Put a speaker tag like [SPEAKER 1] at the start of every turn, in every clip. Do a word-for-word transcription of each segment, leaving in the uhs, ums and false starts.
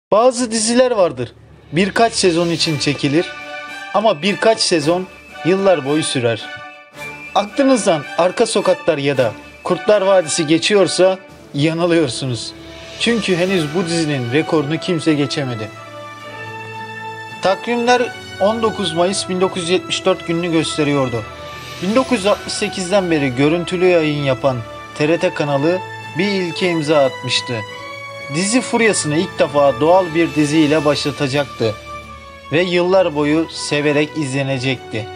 [SPEAKER 1] Bazı diziler vardır. Birkaç sezon için çekilir ama birkaç sezon yıllar boyu sürer. Aklınızdan Arka Sokaklar ya da Kurtlar Vadisi geçiyorsa yanılıyorsunuz. Çünkü henüz bu dizinin rekorunu kimse geçemedi. Takvimler on dokuz Mayıs bin dokuz yüz yetmiş dört gününü gösteriyordu. bin dokuz yüz altmış sekizden beri görüntülü yayın yapan T R T kanalı bir ilke imza atmıştı. Dizi furyasını ilk defa doğal bir diziyle başlatacaktı ve yıllar boyu severek izlenecekti.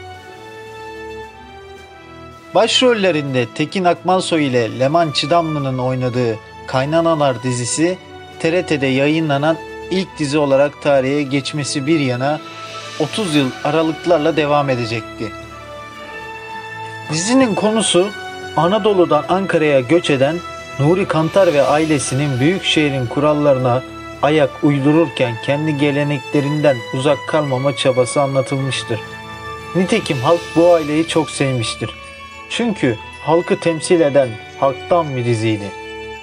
[SPEAKER 1] Başrollerinde Tekin Akmansoy ile Leman Çıdamlı'nın oynadığı Kaynanalar dizisi T R T'de yayınlanan ilk dizi olarak tarihe geçmesi bir yana otuz yıl aralıklarla devam edecekti. Dizinin konusu Anadolu'dan Ankara'ya göç eden Nuri Kantar ve ailesinin büyük şehrin kurallarına ayak uydururken kendi geleneklerinden uzak kalmama çabası anlatılmıştır. Nitekim halk bu aileyi çok sevmiştir. Çünkü halkı temsil eden halktan bir diziydi.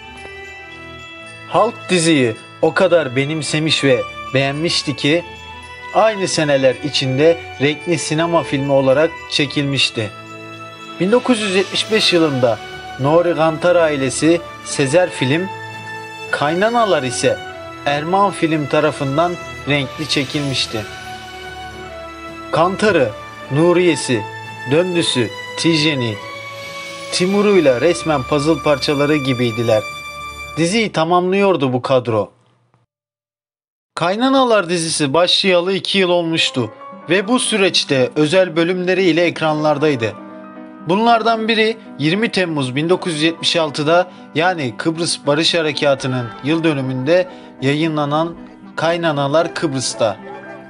[SPEAKER 1] Halk diziyi o kadar benimsemiş ve beğenmişti ki aynı seneler içinde renkli sinema filmi olarak çekilmişti. bin dokuz yüz yetmiş beş yılında Nuri Kantar ailesi Sezer Film, Kaynanalar ise Erman Film tarafından renkli çekilmişti. Kantar'ı, Nuriye'si, Döndüsü, Tijeni, Timur'uyla resmen puzzle parçaları gibiydiler. Diziyi tamamlıyordu bu kadro. Kaynanalar dizisi başlayalı iki yıl olmuştu ve bu süreçte özel bölümleriyle ekranlardaydı. Bunlardan biri yirmi Temmuz bin dokuz yüz yetmiş altıda yani Kıbrıs Barış Harekatı'nın yıl dönümünde yayınlanan Kaynanalar Kıbrıs'ta.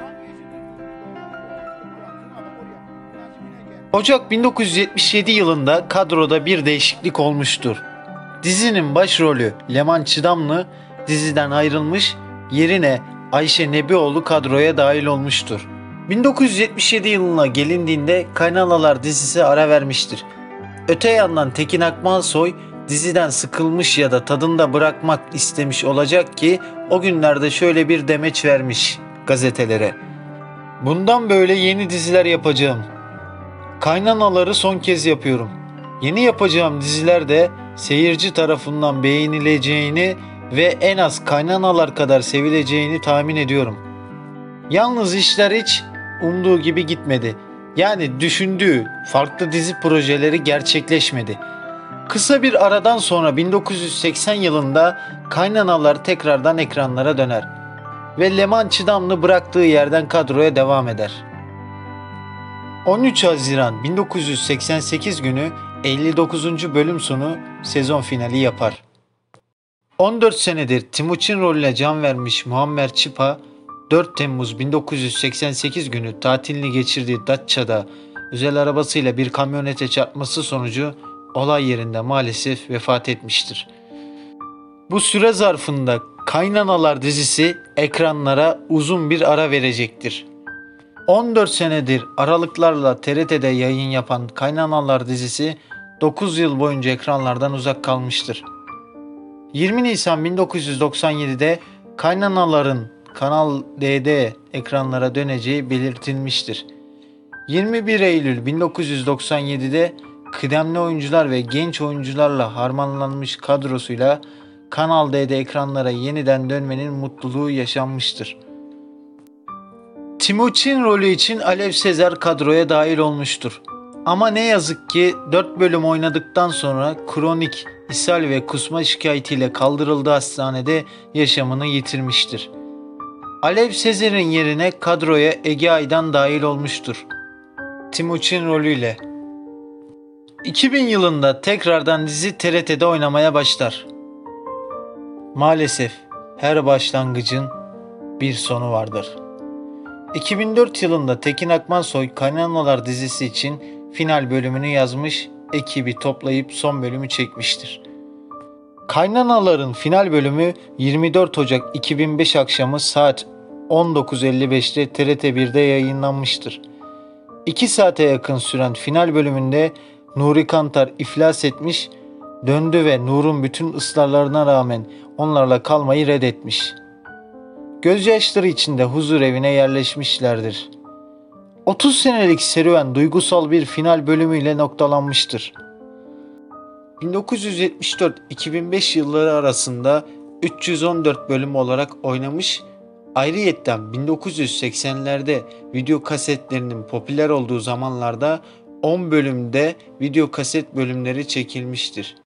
[SPEAKER 1] Ocak bin dokuz yüz yetmiş yedi yılında kadroda bir değişiklik olmuştur. Dizinin başrolü Leman Çıdamlı diziden ayrılmış, yerine Ayşe Nebioğlu kadroya dahil olmuştur. bin dokuz yüz yetmiş yedi yılına gelindiğinde Kaynanalar dizisi ara vermiştir. Öte yandan Tekin Akmansoy diziden sıkılmış ya da tadında bırakmak istemiş olacak ki o günlerde şöyle bir demeç vermiş gazetelere. Bundan böyle yeni diziler yapacağım. Kaynanaları son kez yapıyorum. Yeni yapacağım dizilerde seyirci tarafından beğenileceğini ve en az kaynanalar kadar sevileceğini tahmin ediyorum. Yalnız işler hiç umduğu gibi gitmedi. Yani düşündüğü farklı dizi projeleri gerçekleşmedi. Kısa bir aradan sonra bin dokuz yüz seksen yılında Kaynanalar tekrardan ekranlara döner ve Leman Çıdamlı bıraktığı yerden kadroya devam eder. on üç Haziran bin dokuz yüz seksen sekiz günü elli dokuzuncu bölüm sonu sezon finali yapar. on dört senedir Timuçin rolüne can vermiş Muammer Çipa, dört Temmuz bin dokuz yüz seksen sekiz günü tatilini geçirdiği Datça'da özel arabasıyla bir kamyonete çarpması sonucu olay yerinde maalesef vefat etmiştir. Bu süre zarfında Kaynanalar dizisi ekranlara uzun bir ara verecektir. on dört senedir aralıklarla T R T'de yayın yapan Kaynanalar dizisi dokuz yıl boyunca ekranlardan uzak kalmıştır. yirmi Nisan bin dokuz yüz doksan yedide Kaynanaların Kanal D'de ekranlara döneceği belirtilmiştir. yirmi bir Eylül bin dokuz yüz doksan yedide kıdemli oyuncular ve genç oyuncularla harmanlanmış kadrosuyla Kanal D'de ekranlara yeniden dönmenin mutluluğu yaşanmıştır. Timuçin rolü için Alev Sezer kadroya dahil olmuştur. Ama ne yazık ki dört bölüm oynadıktan sonra kronik ishal ve kusma şikayetiyle kaldırıldığı hastanede yaşamını yitirmiştir. Alev Sezer'in yerine kadroya Ege Aydan dahil olmuştur. Timuçin rolüyle. iki bin yılında tekrardan dizi T R T'de oynamaya başlar. Maalesef her başlangıcın bir sonu vardır. iki bin dört yılında Tekin Akmansoy Kaynanalar dizisi için final bölümünü yazmış, ekibi toplayıp son bölümü çekmiştir. Kaynanaların final bölümü yirmi dört Ocak iki bin beş akşamı saat on dokuz elli beşte T R T birde yayınlanmıştır. iki saate yakın süren final bölümünde Nuri Kantar iflas etmiş, döndü ve Nur'un bütün ısrarlarına rağmen onlarla kalmayı reddetmiş. gözyaşları içinde huzur evine yerleşmişlerdir. otuz senelik serüven duygusal bir final bölümüyle noktalanmıştır. bin dokuz yüz yetmiş dört iki bin beş yılları arasında üç yüz on dört bölüm olarak oynamış, ayrıyetten bin dokuz yüz seksenlerde video kasetlerinin popüler olduğu zamanlarda on bölümde video kaset bölümleri çekilmiştir.